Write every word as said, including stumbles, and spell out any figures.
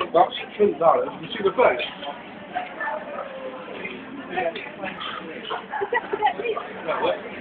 That's true, that is. You see the face? Yeah,